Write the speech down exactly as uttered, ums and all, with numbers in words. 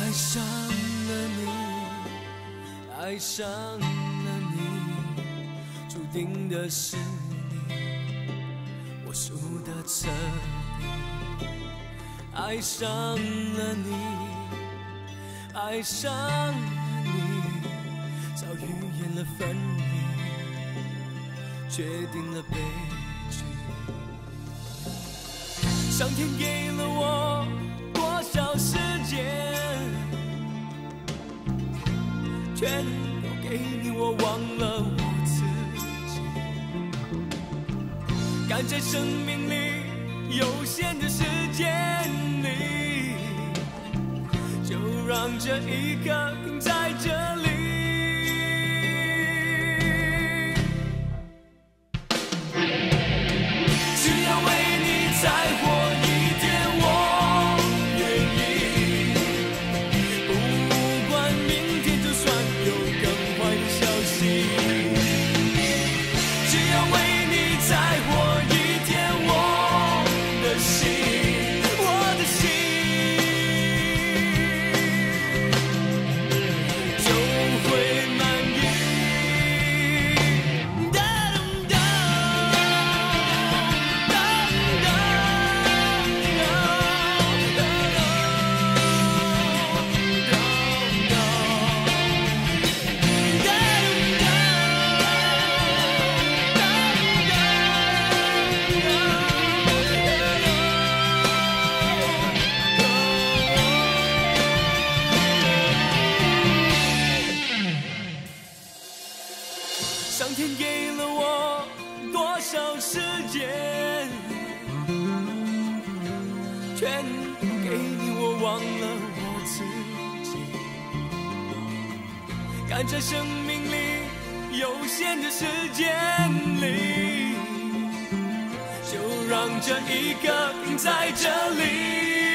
爱上了你，爱上了你，注定的是你，我输得彻底。爱上了你，爱上了你，早预言了分离，决定了悲剧。上天给了我多少时间，全都给你，我忘了我自己。赶在生命里有限的时间里，就让这一刻停在这里。只要为你再活上天给了我多少时间，全给你，我忘了我自己。赶在生命里有限的时间里，就让这一刻停在这里。